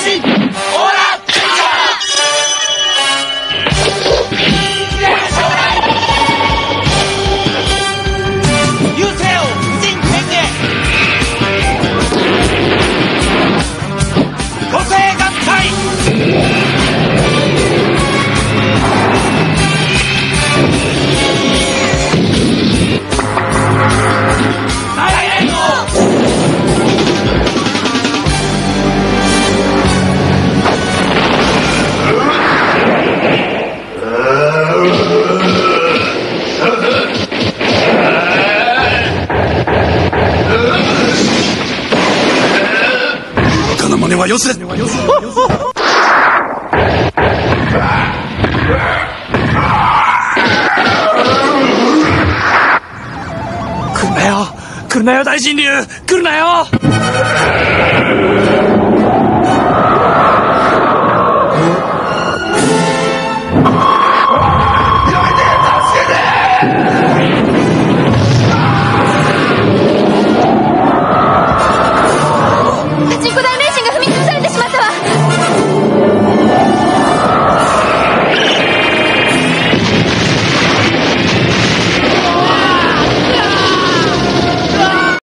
しオーラチェンジャー流星を無人変形個性合体大連王他の真似はよせ。来るなよ大神竜、来るなよ。